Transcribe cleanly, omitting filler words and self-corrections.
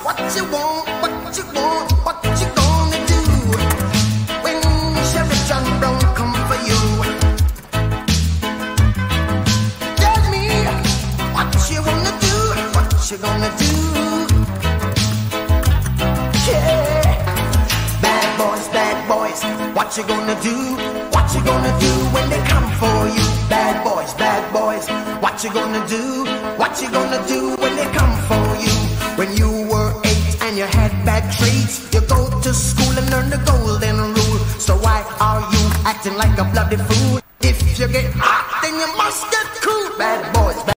you want, what you want, what you gonna do when Sheriff John Brown come for you? Tell me what you wanna do, what you gonna do? Yeah, bad boys, what you gonna do? What you gonna do when they come for you? Bad boys, what you gonna do? What you gonna do when they come for you? When you were 8 and you had bad traits, you go to school and learn the golden rule. So why are you acting like a bloody fool? If you get hot, then you must get cool.